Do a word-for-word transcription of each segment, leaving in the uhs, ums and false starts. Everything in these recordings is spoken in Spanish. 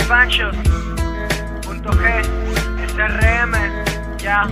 Panchos, punto G, S R M, ya.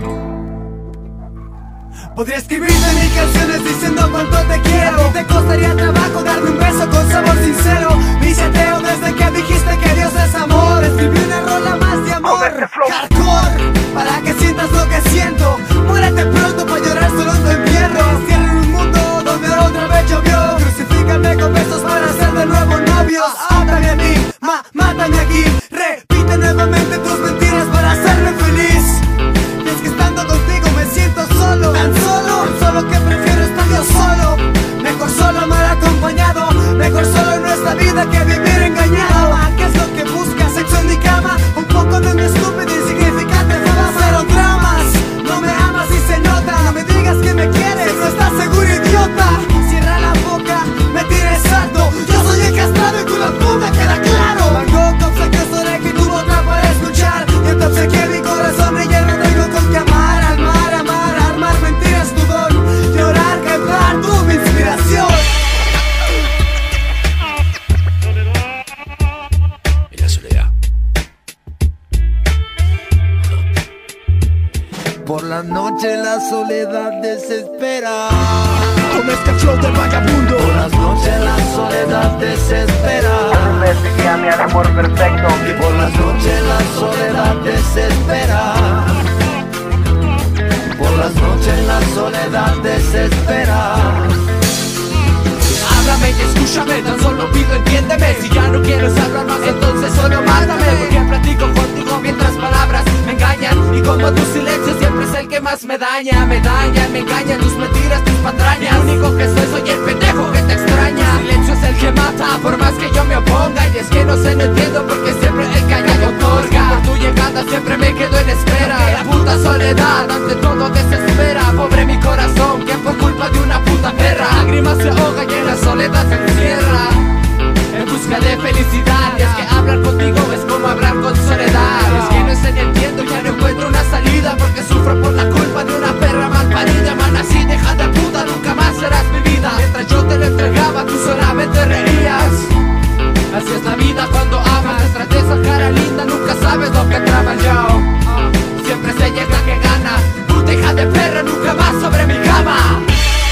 Podría escribirte mil canciones diciendo cuánto te quiero. A ti te costaría trabajo darme un beso con sabor sincero. Me hice ateo desde que dijiste que Dios es amor. Escribí una rola más de amor, hardcore, para que sientas lo que siento. Muérete pronto para llorar solo en tu entierro. Encierro en un mundo donde otra vez llovió. Crucifícame con besos para ser de nuevo novios. Átame a mí, ma, mátame aquí. Repite nuevamente tus mentiras para hacerme feliz. Y es que estando contigo me siento solo. Tan solo, tan solo que prefiero estar yo solo. Mejor solo mal acompañado. Mejor solo en nuestra vida que vivir engañado. ¿Qué es lo que buscas? Sexo en mi cama. Un poco de mi estúpida e insignificante fama. Cero dramas. No me amas y se nota. No me digas que me quieres, no estás seguro, idiota. Cierra la boca, me tires alto. Yo soy el castrado y tú la puta, queda claro. Van Gogh te obsequió su oreja y tuvo otra para escuchar. Yo te obsequié mi corazón y ya no tengo con qué amar. Almar, amar, armar mentiras tu don. Llorar, quebrar, tu mi inspiración. Y la soledad. Por la noche la soledad desespera. Con este flow del vagabundo. Por las noches la soledad desespera. Me a mi amor perfecto. Y por las noches la soledad desespera. Por las noches la soledad desespera. Háblame y escúchame, tan solo pido entiéndeme. Si ya no quieres hablar más, entonces solo mátame. Porque platico contigo mientras palabras me engañan. Y como tu silencio siempre es el que más me daña. Me dañan, me engañan tus mentiras, tus patrañas. Lo único que soy, soy el pendejo que te extraña. Tu silencio es el que mata, por más que yo me oponga. Y es que no sé, no entiendo porque siempre el callado otorga. Por tu llegada siempre me quedo en espera. La puta soledad ante todo desespera. Pobre mi corazón que por culpa de una puta perra lágrimas se ahoga y en la soledad se encierra en busca de felicidad. Y es que hablar contigo es como hablar con soledad. Y es que no sé ni entiendo, ya no encuentro una salida. Porque sufro por la culpa de una perra mal parida. Man, así deja de puta, nunca más serás mi vida. Mientras yo te lo entregaba, tú solamente reías. Así es la vida cuando amas. Detrás de esa cara linda nunca sabes lo que trama yo. Siempre se llega que gana. Puta hija de perra, nunca más sobre mi cama.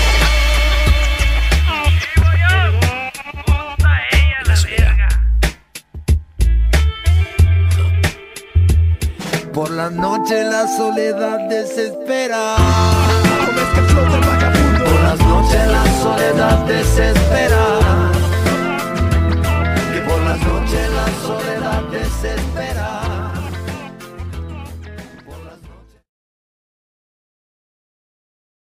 Por la noche la soledad desespera. Con este flow del vagabundo. Por las noches la soledad desespera. Y por las noches la soledad desespera.